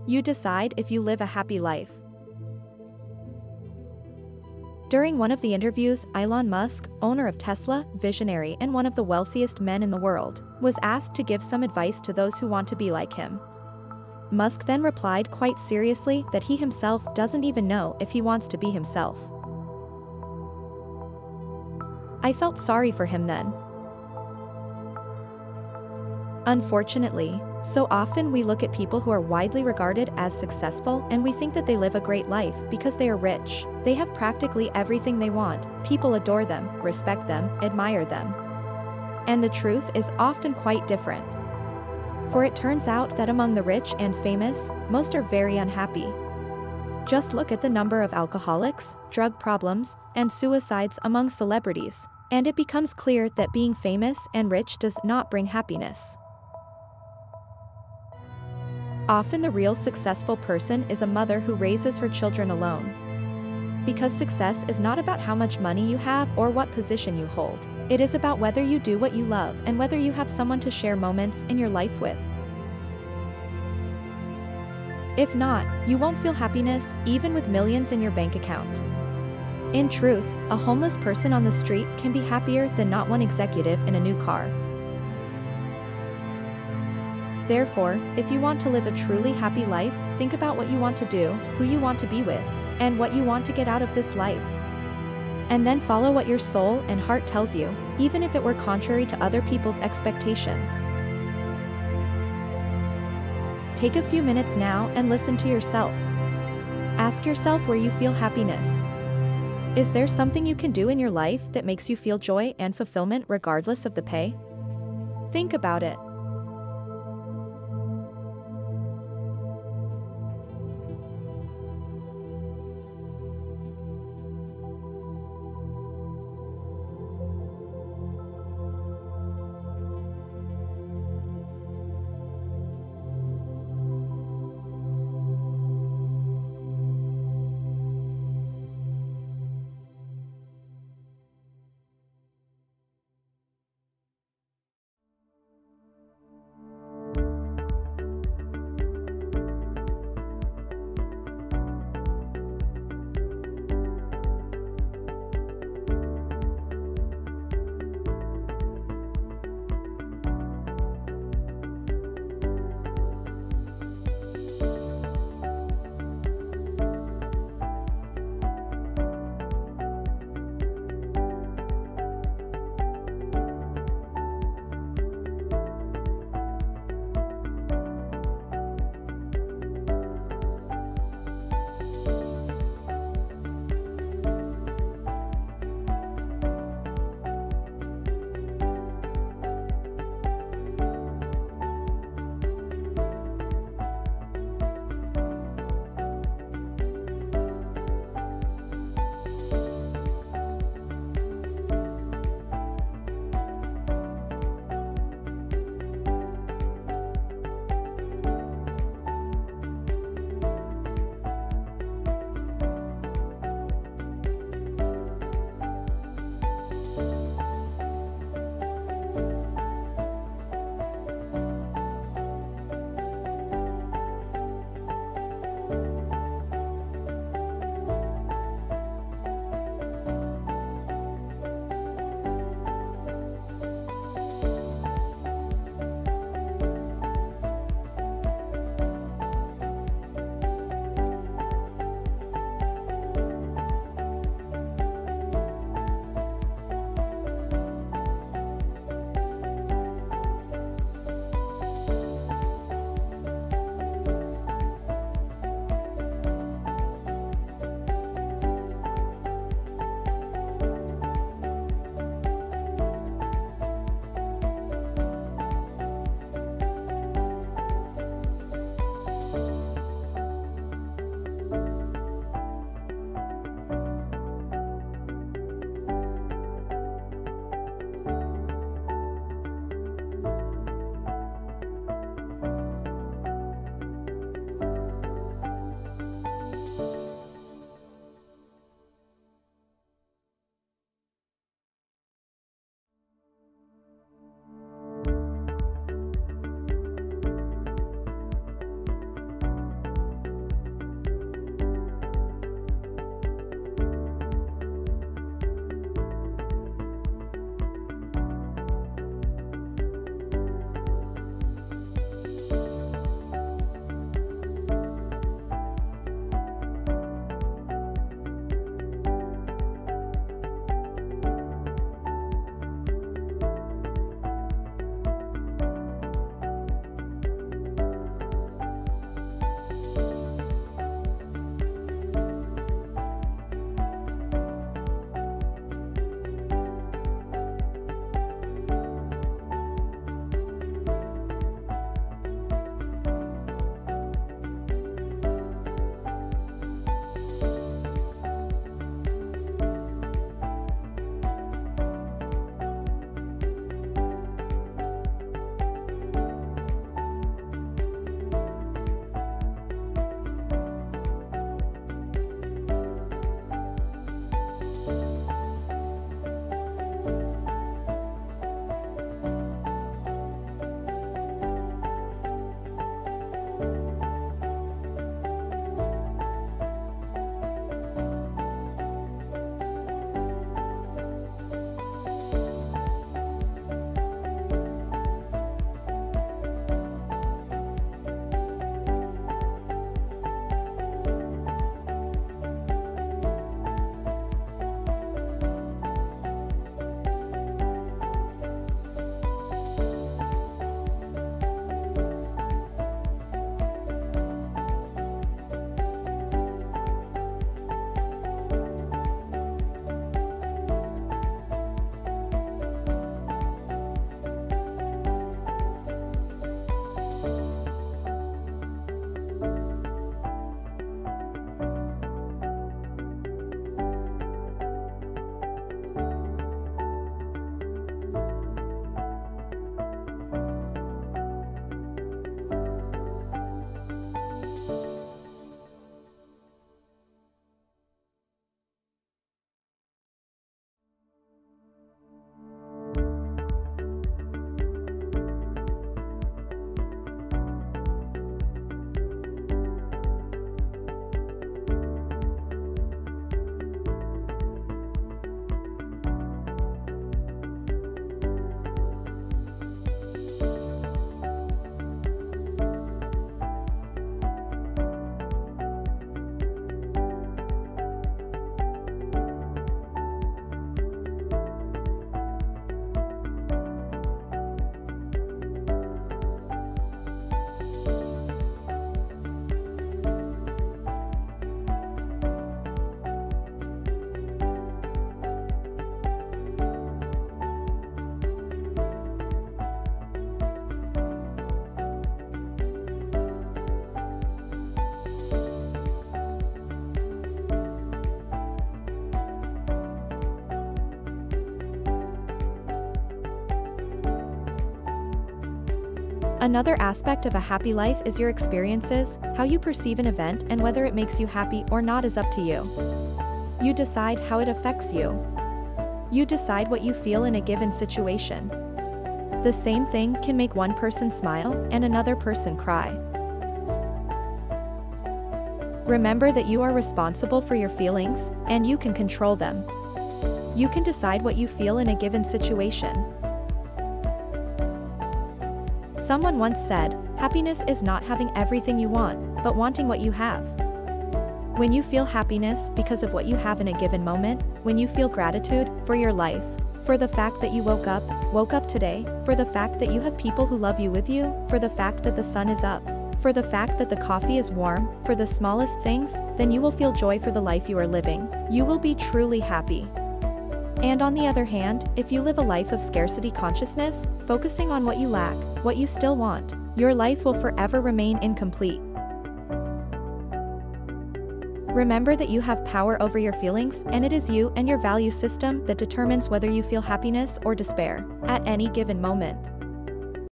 You decide if you live a happy life. During one of the interviews, Elon Musk, owner of Tesla, visionary and one of the wealthiest men in the world, was asked to give some advice to those who want to be like him. Musk then replied quite seriously that he himself doesn't even know if he wants to be himself. I felt sorry for him then. Unfortunately, so often we look at people who are widely regarded as successful and we think that they live a great life because they are rich, they have practically everything they want, people adore them, respect them, admire them. And the truth is often quite different. For it turns out that among the rich and famous, most are very unhappy. Just look at the number of alcoholics, drug problems, and suicides among celebrities, and it becomes clear that being famous and rich does not bring happiness. Often the real successful person is a mother who raises her children alone. Because success is not about how much money you have or what position you hold. It is about whether you do what you love and whether you have someone to share moments in your life with. If not, you won't feel happiness, even with millions in your bank account. In truth, a homeless person on the street can be happier than not one executive in a new car. Therefore, if you want to live a truly happy life, think about what you want to do, who you want to be with, and what you want to get out of this life. And then follow what your soul and heart tells you, even if it were contrary to other people's expectations. Take a few minutes now and listen to yourself. Ask yourself where you feel happiness. Is there something you can do in your life that makes you feel joy and fulfillment regardless of the pay? Think about it. Another aspect of a happy life is your experiences. How you perceive an event and whether it makes you happy or not is up to you. You decide how it affects you. You decide what you feel in a given situation. The same thing can make one person smile and another person cry. Remember that you are responsible for your feelings, and you can control them. You can decide what you feel in a given situation. Someone once said, happiness is not having everything you want, but wanting what you have. When you feel happiness because of what you have in a given moment, when you feel gratitude for your life, for the fact that you woke up today, for the fact that you have people who love you with you, for the fact that the sun is up, for the fact that the coffee is warm, for the smallest things, then you will feel joy for the life you are living. You will be truly happy. And on the other hand, if you live a life of scarcity consciousness, focusing on what you lack, what you still want, your life will forever remain incomplete. Remember that you have power over your feelings, and it is you and your value system that determines whether you feel happiness or despair at any given moment.